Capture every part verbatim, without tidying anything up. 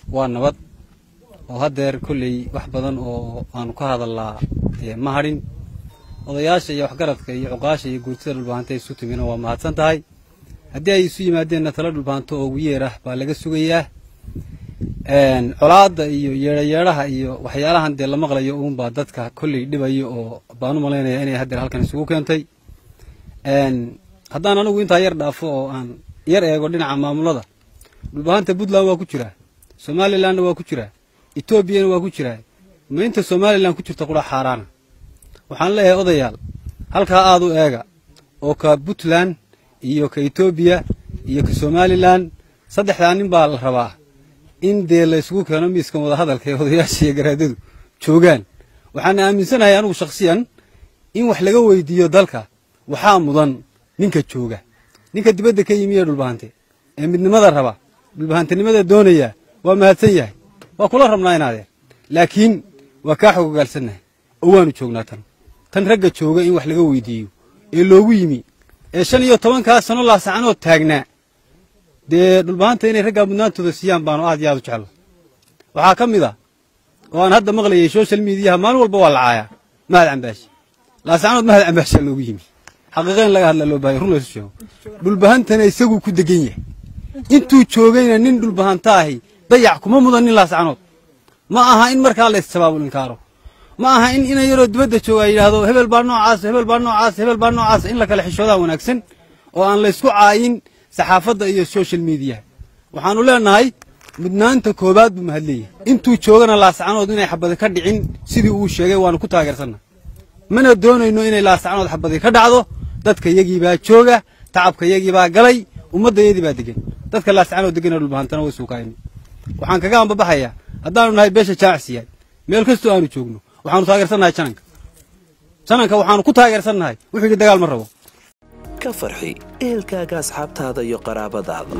ونبض وهذا كل واحد بدن وأنا كهذا الله مهرين وضياش يحقرت عقاش يقول سر البانتي سوت منه وما تنتهي هدي يسوي مادين نتلاد البانتو ويره بالغ سويه ان علاده iyo yeeraha iyo waxyaalahan de la maqlayo uun ba dadka kulli dhibayo oo baanu maleynaya inay hadda halkan isugu keentay en hadaan anigu inta yar dhaafo oo aan yar eego dhinaca maamulada dhulbaanta Puntland waa ku jira Somaliland waa ku jira Ethiopia waa ku jira ma inta Somaliland ku jirta qura xaraana waxaan leeyahay odayaal halka aad u eega oo ka Puntland iyo ka Ethiopia iyo ka Somaliland saddexda nin baa la rabaa in de la isugu keeno miiska wada hadalka ee odayaasha garaadadu joogan waxaan aaminsanahay anigu shakhsiyan in wax laga weydiiyo dalka waxa mudan ninka jooga ninka dibadda ka yimid dhulbaante ee midnimada raba dhulbaantinimada doonaya waa mahadsan yahay waa kula rabnaa inaade laakiin waa ka xogogaalsanahay oo waanu joognaa tan tan ragga jooga in wax laga weydiiyo ee loogu yimi ee shan iyo toban ka sano la saacano taagnaa de dhulbaanta inay ragga mudnaantooda siiyaan baan aad iyo aad u jecel waxa kamid ah oo aan hadda maqlayay social media maalin walba waa lacaaya mahad ambaash la saacanood mahad ambaash loogu yimi xaqiiqeen laga hadla loo baahay runtii sheego dhulbaantana isagu ku degan yahay intuu joogayna nin dhulbaanta ahi dayac kuma mudan nin la saacanood ma aha in markaa la istababulin karo ma aha in inay yaro dibadda jooga yiraahdo hebel baa noocaas hebel baa noocaas hebel baa noocaas in la kala xishooda wanaagsan oo aan la isku caayin saxaafadda iyo social media waxaanu leenahay mudnaanta koobaad buu mahadleeyay intuu joogana la saacanood inay xabad ka dhicin sidii uu sheegay waanu ku taageersanaa mana doonayno inay la saacanood xabad ka dhacdo dadka yagii baa jooga tacabka yagii baa galay ummadayadii baa degan dadka la saacanood degan dhulbaantana way suuqaayeen waxaan kaga ambabaxaya haddaanu nahay beesha jaacsiyaad meel kastoo aanu joogno waxaanu taageersanahay jananka jananka waxaanu ku taageersanahay wixii dagaal ma rabo ka farxi ehelkaaga asxaabtaada iyo qaraabadaada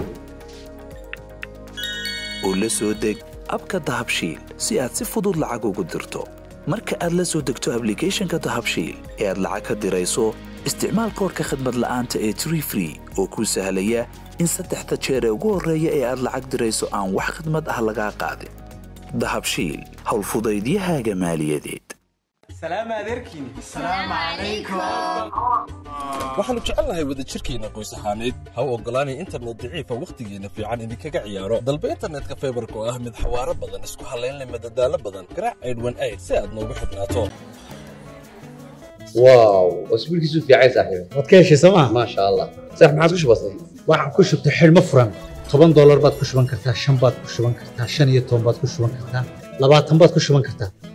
oo la soo deg abka dahabshiil si aad si fudud lacag ugu dirto marka aad la soo degto applicationka dahabshiil ee aad lacag ka dirayso isticmaal koodka khidmad la'aanta ee tree free oo kuu sahlaya in saddexda jeer ee ugu horreeya ee aad lacag dirayso aan wax khidmad ah lagaa qaadin dahabshiil hawl fudaydiyahaaga maaliyadeed سلام عليكم السلام عليكم waxaanu jecelnahay wada jirkeena qoys ahaaneed ha u ogolaanay internet daciifa waqtigeena fiican idinkaga ciyaaro dalba internetka fiberka oo ah mid xawaaro badan isku halayn leh madadaalo badan garaac eight one eight si aad noogu xidhnaato واو اسبوع كيسو في عيسى صاحبي wadkeeshi sama ما شاء الله صح ما عادش بسيط waxaan ku shubtay xilmo furan toban dollar baad ku shuban kartaa shan baad ku shuban kartaa shan iyo toban baad ku shuban kartaa labaatan baad ku shuban kartaa